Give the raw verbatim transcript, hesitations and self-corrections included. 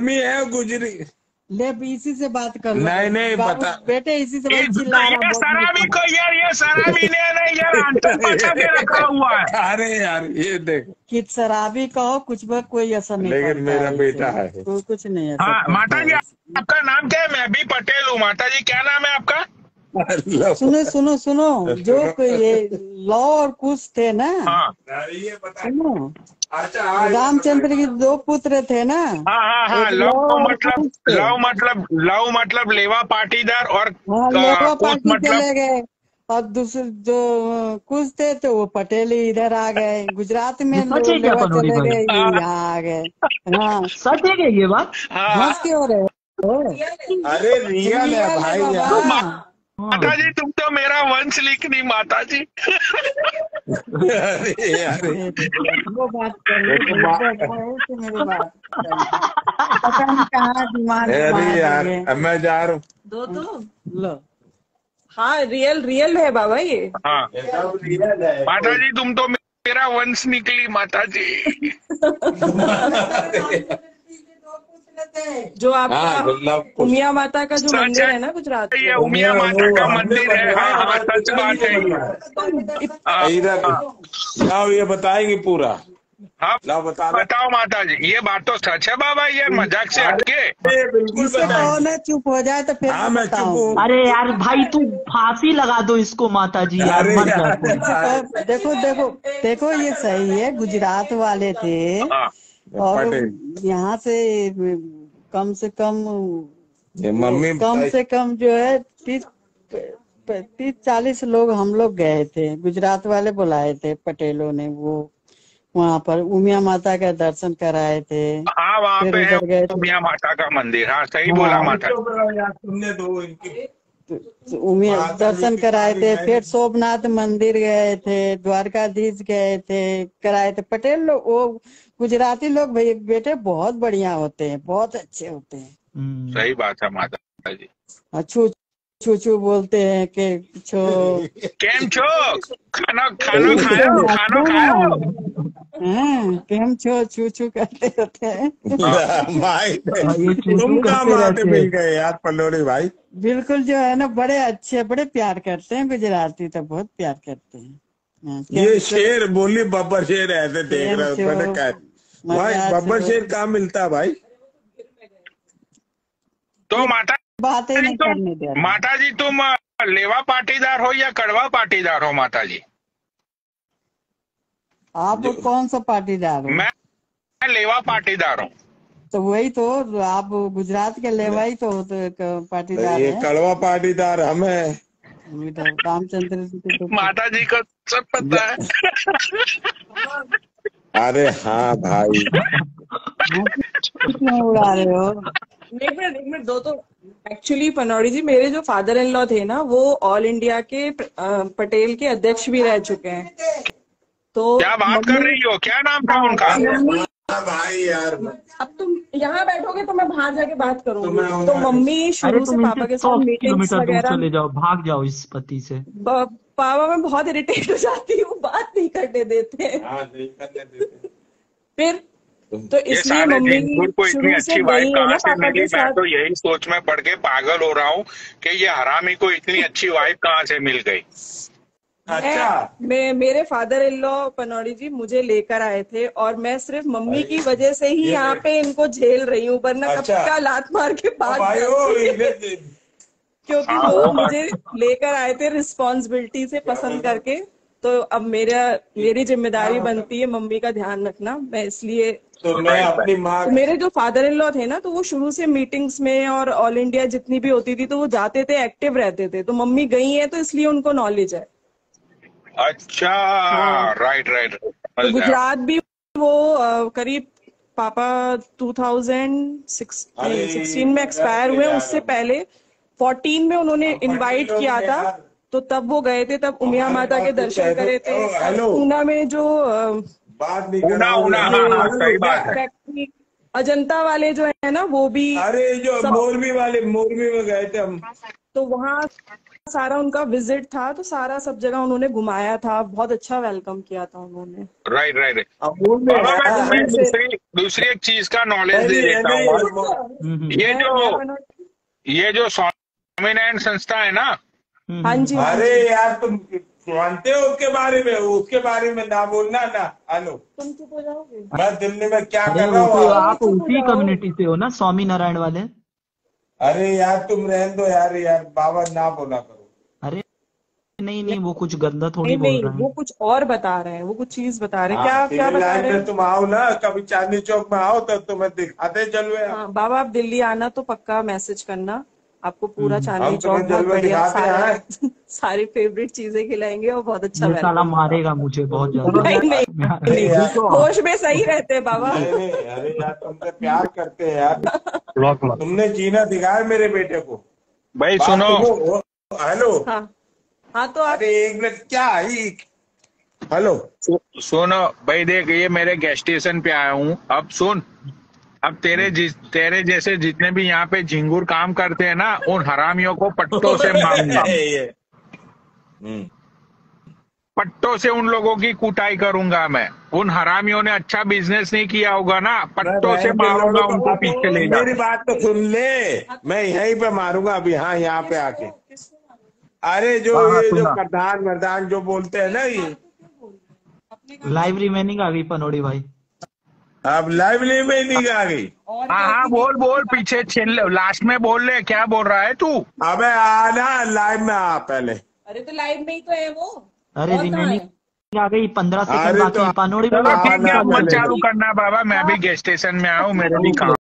हरामी है गुजरी। ले इसी से बात कर लो। नहीं नहीं पता बेटे, इसी से ये, भाई चिल्ला रहा ये सराबी को यार, ये सराबी ने नहीं यार आंसर बचा के रखा हुआ है। अरे यार ये देखो कि शराबी कहो कुछ भी, कोई असर नहीं पड़ता। लेकिन मेरा बेटा है। कोई कुछ नहीं असर हाँ माता जी, पड़ता। आपका नाम क्या है? मैं भी पटेल हूँ माता जी, क्या नाम है आपका? सुनो सुनो सुनो, जो ये लौ और कुश थे ना, हाँ ये बता। सुनो, अच्छा रामचंद्र के दो पुत्र थे ना। हाँ हाँ हाँ, एक लव और मतलब कुश थे। लव मतलब लव मतलब लेवा पाटीदार, और हाँ, लेवा कुश पार्टी मतलब चले गए। और दूसरे जो कुछ थे तो वो पटेल ही इधर आ गए। गुजरात में सच है क्या लेवा पनौड़ी चले भाई? गए, ये हाँ यहाँ आ गए। हाँ, सच है क्या ये बात? हाँ। हंस क्यों रहे हो? अरे रियल है भाई तो यार। मा- माता जी तुम तो मेरा वंश लिखनी माता जी। अरे अरे वो बात कर लो, देखो बा- तो मेरी बात पता नहीं कहाँ दिमाग अरे मार यार दिए। अब मैं जा रहा हूँ। दो दो लो, हाँ, रियल रियल है बाबा ये। हाँ रियल है। माता जी तुम तो मेरा वंश निकली माता जी। जो हाँ आपका गुलाब कुछ उमिया माता का जो सच मंदिर है। है ना गुजरात ये में, उमिया माता का हमने मंदिर है। हाँ हाँ हमारे सच बात है ये। हाँ, इधर लाओ ये बताएंगे पूरा। हाँ लाओ बता दो। बताओ माता जी, ये बात तो सच है बाबा, ये मजाक से हटके। अरे बिल्कुल इसे कहो बताएंगे। ना चुप हो जाए तो फिर हाँ मैं चुप हूँ। अरे यार भाई तू फांसी लगा दो इसको माता जी, यार अरे मर यार, जाए कोई। तो देखो देखो देखो, ये सही है, गुजरात वाले थे। हाँ और पटेल। यहाँ से कम से कम ये मम्मी कम से कम जो है तीस तीस चालीस लोग हम लोग गए थे। गुजरात वाले बुलाए थे पटेलों ने, वो वहाँ पर उमिया माता का दर्शन कराए थे। हाँ वहाँ फिर पे है उधर गए थे। उमिया माता का मंदिर। हाँ सही हाँ। बोला माता जी। सुनने दो इनकी। तो उमिया दर्शन कराए थे। फिर सोमनाथ मंदिर गए थे, द्वारकाधीश गए थे, कराए थे। पटेल लोग, वो गुजराती लोग भाई बेटे बहुत बढ़िया होते हैं, बहुत अच्छे होते हैं। हम्म। सही बात है माता जी। छू छू छू बोलते हैं कि छो केम छो, खाना खाना खायो, खाना खायो। हाँ, कि हम छो छू छू करते होते हैं। भाई हाँ, ये चूचू तुम कहाँ करते आते रहते मिल हैं। गए यार पलोरी भाई। बिल्कुल जो है ना, बड़े अच्छे, बड़े प्यार करते हैं गुजराती, तो बहुत प्यार करते हैं। हाँ, ये शेर बोली बब्बर शेर ऐसे देख रहे हो केम मैंने छो, कहा भाई मजाक बब्बर से शेर कहाँ मिलता है भाई। तो माता बातें जी नहीं तुम करने दे रहे। माता जी तुम अ, लेवा पाटीदार हो या कड़वा पाटीदार हो माता जी? आप कौन सा पाटीदार हो? मैं मैं लेवा पाटीदार हूँ। तो वही तो, आप गुजरात के लेवाई तो होते, क- पाटीदार ये है। कड़वा पाटीदार हमें। रामचंद्र जी के तो माता जी को सब पता है। अरे हाँ भाई क्यों उड़ा रहे हो? एक मिनट एक मिनट दो तो। एक्चुअली पनौड़ी जी, मेरे जो फादर इन लॉ थे ना, वो ऑल इंडिया के अ, पटेल के अध्यक्ष भी रह चुके हैं। तो क्या बात कर रही हो, क्या नाम था उनका? मम्मी, हाँ भाई यार अब तुम यहाँ बैठोगे तो मैं बाहर जाके बात करूंगी। तो मम्मी अरे शुरू से तुम पापा इनसे के सौ साथ मीटिंग्स किलोमीटर दूर वगैरह, चले जाओ, भाग जाओ इस पति से। ब- पापा मैं बहुत इरिटेट हो जाती हूँ, बात नहीं करने देते। हाँ नहीं करने देते। फिर तो ये इसलिए साले मम्मी झिंगुर को इतनी शुरू से अच्छी वाइफ गई है कहाँ ना से पापा मिली? के मैं साथ। तो यही सोच में पड़ के पागल हो रहा हूँ कि ये हरामी को इतनी अच्छी वाइफ कहाँ से मिल गई। अच्छा मैं, मेरे फादर इन लॉ पनौड़ी जी मुझे लेकर आए थे, और मैं सिर्फ मम्मी की वजह से ही यहाँ पे इनको झेल रही हूँ, वरना कब अच्छा। का लात मार के भाग भाई ओ जाती। इधर- क्योंकि हाँ, वो वो बात- मुझे लेकर आए थे रिस्पॉन्सिबिलिटी से पसंद करके। तो अब मेरा मेरी जिम्मेदारी बनती है मम्मी का ध्यान रखना, मैं इसलिए। तो मैं अपनी माँ तो मेरे जो फादर इन लॉ थे ना, तो वो शुरू से मीटिंग्स में और ऑल इंडिया जितनी भी होती थी तो वो जाते थे, एक्टिव रहते थे। तो मम्मी गई है तो इसलिए उनको नॉलेज है। अच्छा हाँ। Right right. तो गुजरात भी वो अ, करीब पापा टू थाउजेंड सिक्सटीन में एक्सपायर हुए। उससे पहले फोर्टीन में उन्होंने इनवाइट किया था, तो तब वो गए थे, तब उमिया माता के दर्शन करे थे। हेलो ऊना में जो बात नहीं ऊना कराओगे। ऊना हाँ हाँ सही बात है। फैक्ट्री, अजंता वाले जो है ना, वो भी अरे जो सब- मोरबी वाले मोरबी में गए थे हम। तो वहाँ सारा उनका विजिट था, तो सारा सब जगह उन्होंने घुमाया था, बहुत अच्छा वेलकम किया था उन्होंने। Right right. अमूल में बाबा मैं है। तुम्हें दूसरी दूसरी एक चीज का नॉलेज दे नहीं, देता नहीं, हूँ। नहीं, ये मैं- जो मैं बना- ये जो स्वामीनारायण संस्था है ना, हाँ जी, हाँ अरे जी। यार तुम जानते हो उसके बारे में, उसके बारे में ना बोलना ना। हेलो, तुम चुप हो जाओगे? मैं दिल्ली में क्या अरे कर वो रहा तो हूँ? आप उसी कम्युनिटी से हो ना, स्वामी नारायण वाले। अरे यार तुम रहने दो यार, यार बाबा ना बोला करो। अरे नहीं नहीं, वो कुछ गंदा थोड़ी नहीं बोल नहीं, रहे वो हैं। कुछ और बता रहे हैं, वो कुछ चीज बता रहे हैं। हाँ, क्या क्या सिविल बता लाइन रहे में हैं? तुम आओ ना, कभी चांदनी चौक में आओ तो तुम्हें दिखाते जलवे। हाँ बाबा, आप दिल्ली आना तो पक्का मैसेज करना, आपको पूरा चांदनी हम चौक तुम्हें बहुत जलवे बढ़िया दिखाते सारा हैं। सारी फेवरेट चीजें खिलाएंगे और बहुत अच्छा ये साला वेलकम। मारेगा मुझे बहुत ज्यादा। नहीं नहीं अरे नहीं, यार, होश में सही रहते हैं बाबा। नहीं नहीं, अरे यार तुमसे प्यार करते हैं यार, तुमने जीना दिखाया मेरे बेटे को। भाई बात सुनो, सुनो। हेलो, हाँ हाँ, तो आप अरे एक मिनट क्या ही। हेलो, सु- सुनो भाई, देख ये मेरे गेस्ट स्टेशन पे आया हूँ। अब सुन, अब तेरे जिस तेरे जैसे जितने भी यहाँ पे झिंगुर काम करते हैं ना, उन हरामियों को पट्टों से मारूंगा, ये हम्म, पट्टों से उन लोगों की कुटाई करूंगा मैं। उन हरामियों ने अच्छा बिजनेस नहीं किया होगा ना, पट्टों से मारूंगा उनको पीछे ले जा। मेरी बात तो सुन ले, मैं यहीं पे मारूंगा अभी। हाँ, यहाँ पे आके। अरे जो हाँ, हाँ, ये जो सुना। प्रधान मर्दान जो बोलते हैं ना, ये लाइव रिमेनिंग आ गई पनोड़ी भाई। अब लाइवली में नहीं आ गई। हाँ हाँ, बोल बोल, पीछे छिल लास्ट में बोल ले, क्या बोल रहा है तू? अबे आना लाइव में आ पहले। अरे तो लाइव में ही तो है वो। अरे रिमेनिंग आ गई, पंद्रह सेकंड अरे बाकी तो है। पनोड़ी चलो भाई ठीक है, आना अब मत पहले। चालू करना बाबा, मैं अभी गेस्ट स्टेशन में आया हूँ, मेरे भी काम